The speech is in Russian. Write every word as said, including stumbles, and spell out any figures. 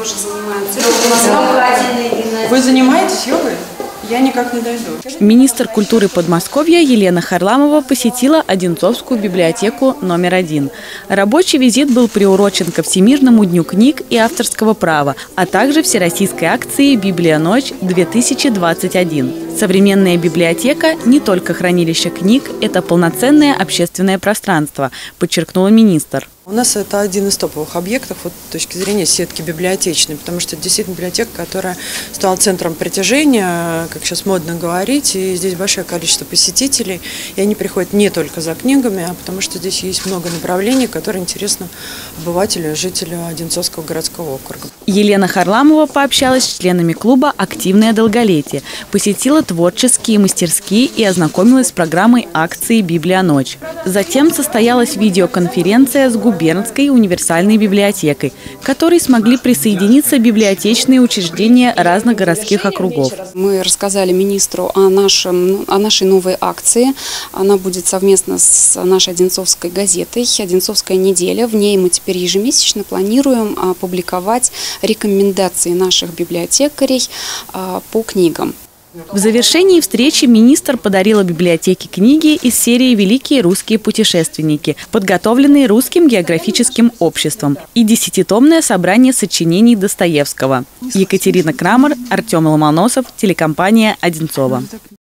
тоже занимаются. Вы занимаетесь йогой? Я никак не дойду. Министр культуры Подмосковья Елена Харламова посетила Одинцовскую библиотеку номер один. Рабочий визит был приурочен ко Всемирному дню книг и авторского права, а также всероссийской акции «Библия-ночь-две тысячи двадцать один». Современная библиотека – не только хранилище книг, это полноценное общественное пространство, подчеркнула министр. У нас это один из топовых объектов вот, с точки зрения сетки библиотечной, потому что это действительно библиотека, которая стала центром притяжения, как сейчас модно говорить, и здесь большое количество посетителей, и они приходят не только за книгами, а потому что здесь есть много направлений, которые интересны обывателю, жителю Одинцовского городского округа. Елена Харламова пообщалась с членами клуба «Активное долголетие», посетила творческие мастерские и ознакомилась с программой акции «Библия-ночь». Затем состоялась видеоконференция с губернской универсальной библиотекой, к которой смогли присоединиться библиотечные учреждения разных городских округов. Мы рассказали министру о, нашем, о нашей новой акции. Она будет совместно с нашей Одинцовской газетой «Одинцовская неделя». В ней мы теперь ежемесячно планируем публиковать рекомендации наших библиотекарей по книгам. В завершении встречи министр подарила библиотеке книги из серии «Великие русские путешественники», подготовленные Русским географическим обществом, и десятитомное собрание сочинений Достоевского. Екатерина Крамер, Артем Ломоносов, телекомпания «Одинцово».